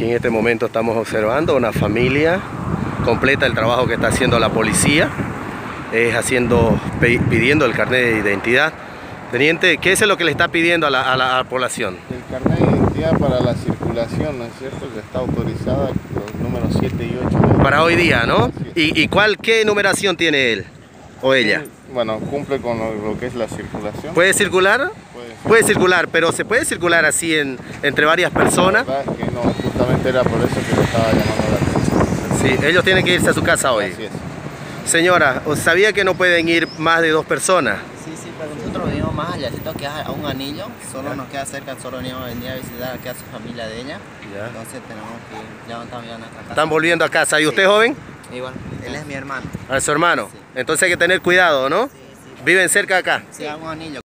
Aquí en este momento estamos observando una familia completa el trabajo que está haciendo la policía, pidiendo el carnet de identidad. Teniente, ¿qué es lo que le está pidiendo a la población? El carnet de identidad para la circulación, ¿no es cierto? Que está autorizada, los números 7 y 8. Para hoy día, ¿no? ¿Y qué numeración tiene él o ella? Bueno, cumple con lo que es la circulación. ¿Puede circular? Puede circular, pero ¿se puede circular así entre varias personas? La verdad es que no, justamente era por eso que le estaba llamando la atención. Sí, ellos tienen que irse a su casa hoy. Así es. Señora, ¿sabía que no pueden ir más de 2 personas? Sí, pero nosotros venimos más allá, que es a un anillo, solo nos queda cerca, solo venimos a venir a visitar aquí a su familia de ella. Ya. Entonces tenemos que ir, ya no estamos llegando a nuestra casa. Están volviendo a casa. ¿Y usted, joven? Igual, él es mi hermano. A su hermano. Sí. Entonces hay que tener cuidado, ¿no? Sí. ¿Viven cerca de acá? Sí, a un anillo.